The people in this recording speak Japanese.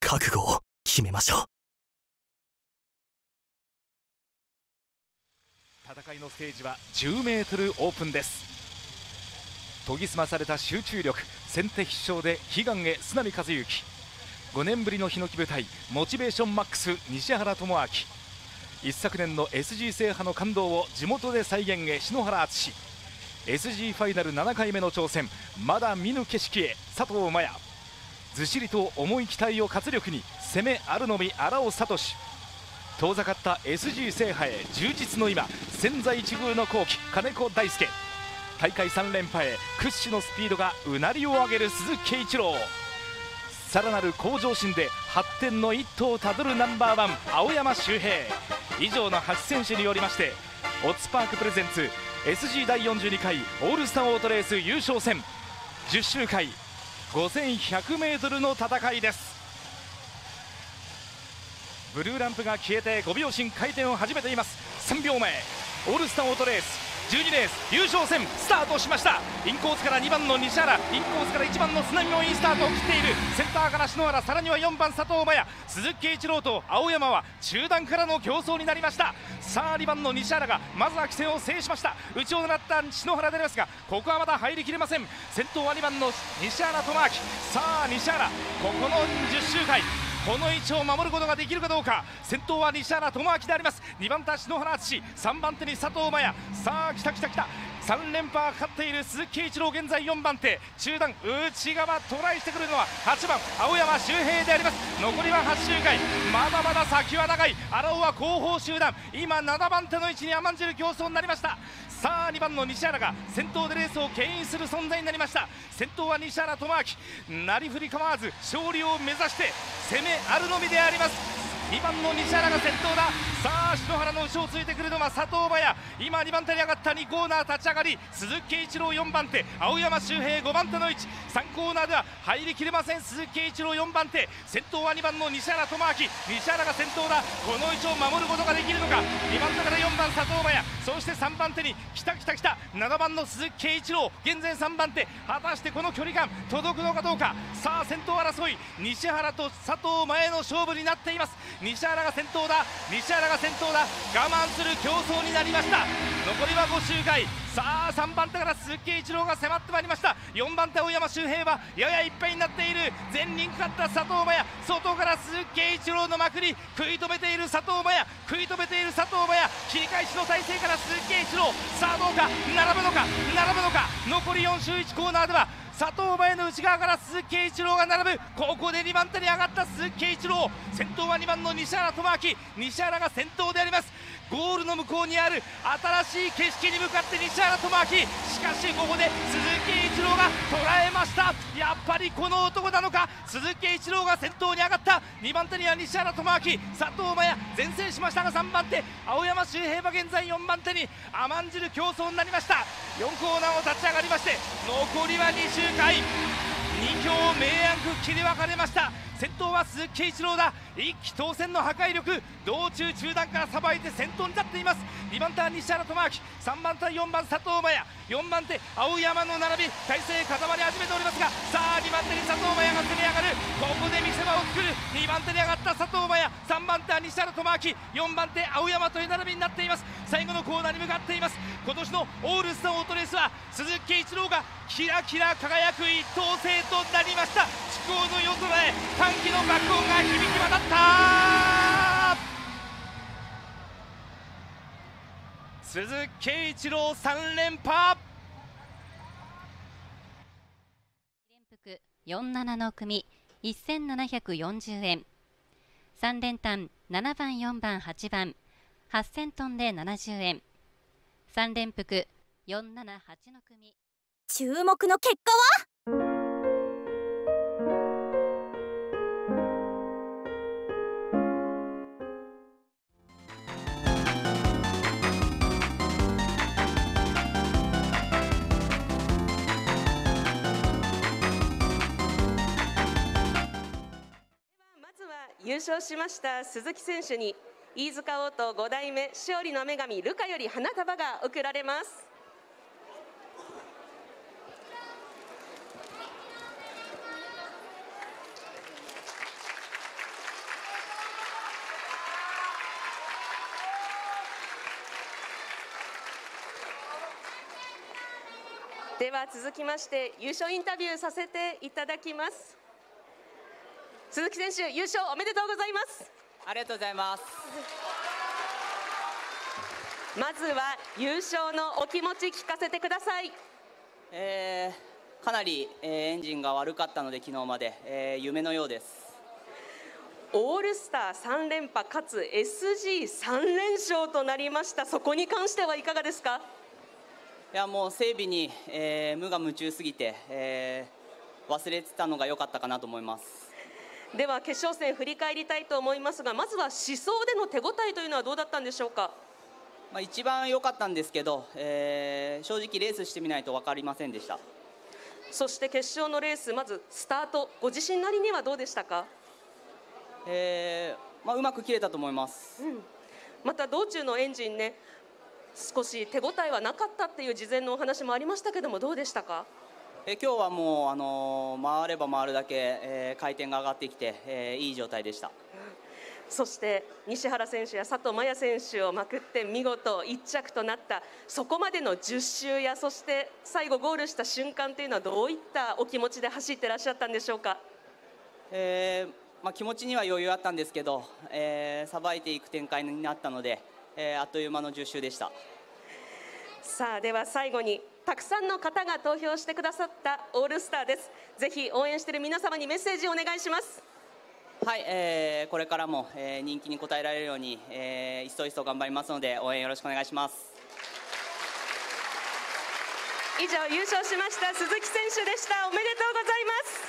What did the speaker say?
覚悟を決めましょう。 戦いのステージは10メートルオープンです。研ぎ澄まされた集中力、先手必勝で悲願へ須波和幸。5年ぶりのヒノキ舞台、モチベーションマックス西原智明。一昨年の SG 制覇の感動を地元で再現へ篠原敦。 SG ファイナル7回目の挑戦、まだ見ぬ景色へ佐藤真也。ずしりと重い期待を活力に攻めあるのみ荒尾聡。遠ざかった SG 制覇へ充実の今、千載一遇の好機金子大輔。大会3連覇へ屈指のスピードがうなりを上げる鈴木圭一郎。さらなる向上心で発展の一途をたどるナンバーワン青山周平。以上の8選手によりまして、オッズパークプレゼンツ SG 第42回オールスターオートレース優勝戦10周回 5100m の戦いです。ブルーランプが消えて5秒針回転を始めています。3秒前、オールスターオートレース12レース優勝戦スタートしました。インコースから2番の西原、インコースから1番の須波もいいスタートを切っている。センターから篠原、さらには4番佐藤真也、鈴木圭一郎と青山は中段からの競争になりました。さあ2番の西原がまずは規制を制しました。内を狙った篠原でありますが、ここはまだ入りきれません。先頭は2番の西原智明。さあ西原、ここの10周回この位置を守ることができるかどうか。先頭は西原智明であります。2番手は篠原敦、3番手に佐藤真也。さあ来た来た来た、3連覇がかかっている鈴木圭一郎、現在4番手。中段内側トライしてくるのは8番青山周平であります。残りは8周回、まだまだ先は長い。荒尾は後方集団、今7番手の位置に甘んじる競争になりました。さあ2番の西原が先頭でレースを牽引する存在になりました。先頭は西原智明、なりふり構わず勝利を目指して攻めあるのみであります。2番の西原が先頭だ。さあ篠原の後ろをついてくるのは佐藤真也。今2番手に上がった2コーナー立ち上がり、鈴木圭一郎4番手、青山周平5番手の位置。3コーナーでは入りきれません。鈴木圭一郎4番手、先頭は2番の西原智明。西原が先頭だ。この位置を守ることができるのか。2番手から4番佐藤真也、そして3番手に来た来た来た7番の鈴木圭一郎、現在3番手。果たしてこの距離感届くのかどうか。さあ先頭争い、西原と佐藤真也の勝負になっています。西原が先頭だ、西原が先頭だ。我慢する競争になりました。残りは5周回。さあ3番手から鈴木圭一郎が迫ってまいりました。4番手青山周平はややいっぱいになっている。前輪かかった佐藤真也、外から鈴木圭一郎のまくり食い止めている佐藤真也、食い止めている佐藤真也。切り返しの体勢から鈴木圭一郎、さあどうか、並ぶのか並ぶのか。残り4周1コーナーでは佐藤真也の内側から鈴木圭一郎が並ぶ。ここで2番手に上がった鈴木圭一郎、先頭は2番の西原智明。西原が先頭であります。ゴールの向こうにある新しい景色に向かって西原智明。しかしここで鈴木圭一郎が捉えました。やっぱりこの男なのか。鈴木圭一郎が先頭に上がった。2番手には西原智明、佐藤真也前線しましたが、3番手青山周平は現在4番手に甘んじる競争になりました。4コーナーを立ち上がりまして、残りは2周回。2強明暗く切り分かれました。先頭は鈴木圭一郎だ。一気当選の破壊力、道中中段からさばいて先頭に立っています。2番手は西原智明、3番手は4番佐藤真也、4番手青山の並び、体勢固まり始めておりますが、さあ2番手に佐藤真也が攻め上がる。ここで見せ場を作る。2番手に上がった佐藤真也、3番手は西原智明、4番手青山という並びになっています。最後のコーナーに向かっています。今年のオールスターオートレースは鈴木圭一郎がキラキラ輝く一等星となりました。筑後の夜空へ歓喜の爆音が響き渡った。鈴木圭一郎3連覇。 連服47の組1740円、3連単7番4番8番8000トンで70円、3連服478の組。 注目の結果は優勝しました鈴木選手に飯塚オート5代目勝利の女神ルカより花束が贈られます。 では続きまして優勝インタビューさせていただきます。鈴木選手、優勝おめでとうございます。 ありがとうございます。 まずは優勝のお気持ち聞かせてください。 かなり、エンジンが悪かったので昨日まで、夢のようです。 オールスター3連覇かつ SG3 連勝となりました。そこに関してはいかがですか？ いやもう整備に、無我夢中すぎて、忘れてたのが良かったかなと思います。 では決勝戦振り返りたいと思いますが、まずは試走での手応えというのはどうだったんでしょうか？ 一番良かったんですけど、正直レースしてみないと分かりませんでした。 そして決勝のレース、まずスタート、ご自身なりにはどうでしたか？ うまく切れたと思います。 また道中のエンジンね、少し手応えはなかったっていう事前のお話もありましたけども、どうでしたか？ 今日はもう、回れば回るだけ、回転が上がってきて、いい状態でした。 そして西原選手や佐藤真也選手をまくって見事1着となった、そこまでの10周や、そして最後ゴールした瞬間というのはどういったお気持ちで走ってらっしゃったんでしょうか？ 気持ちには余裕あったんですけど、さばいていく展開になったので、あっという間の10周でした。 さあでは最後にたくさんの方が投票してくださったオールスターです。ぜひ応援している皆様にメッセージをお願いします。 はい、これからも、人気に応えられるように、いっそいっそ頑張りますので応援よろしくお願いします。 以上優勝しました鈴木選手でした。おめでとうございます。